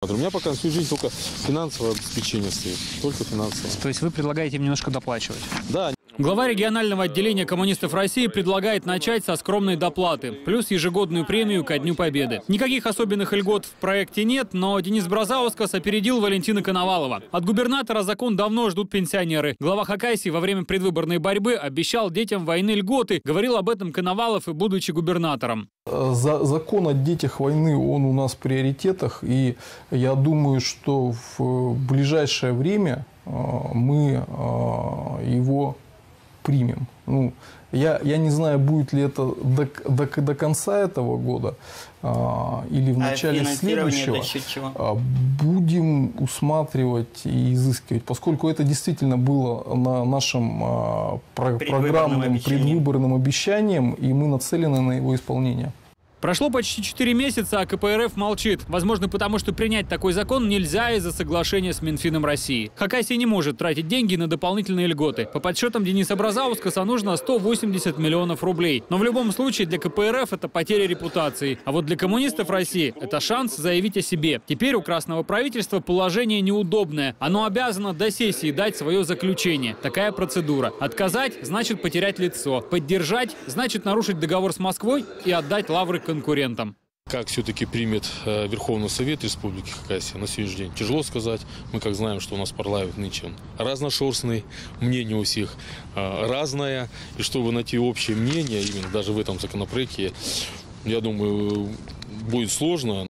У меня пока на всю жизнь только финансовое обеспечение стоит. Только финансовое. То есть вы предлагаете им немножко доплачивать? Да. Глава регионального отделения коммунистов России предлагает начать со скромной доплаты, плюс ежегодную премию ко Дню Победы. Никаких особенных льгот в проекте нет, но Денис Бразаускас опередил Валентина Коновалова. От губернатора закон давно ждут пенсионеры. Глава Хакасии во время предвыборной борьбы обещал детям войны льготы. Говорил об этом Коновалов и будучи губернатором. Закон о детях войны, он у нас в приоритетах. И я думаю, что в ближайшее время мы его примем. Ну, я не знаю, будет ли это до конца этого года или в начале следующего. Будем усматривать и изыскивать, поскольку это действительно было на нашем программном предвыборном обещанием, и мы нацелены на его исполнение. Прошло почти 4 месяца, а КПРФ молчит. Возможно, потому что принять такой закон нельзя из-за соглашения с Минфином России. Хакасия не может тратить деньги на дополнительные льготы. По подсчетам Дениса Бразаускаса нужно 180 миллионов рублей. Но в любом случае для КПРФ это потеря репутации. А вот для коммунистов России это шанс заявить о себе. Теперь у красного правительства положение неудобное. Оно обязано до сессии дать свое заключение. Такая процедура. Отказать – значит потерять лицо. Поддержать – значит нарушить договор с Москвой и отдать лавры конкурентам. Как все-таки примет Верховный Совет Республики Хакасия на сегодняшний день, тяжело сказать. Мы как знаем, что у нас парламент нынче разношерстный, мнение у всех разное. И чтобы найти общее мнение, именно даже в этом законопроекте, я думаю, будет сложно.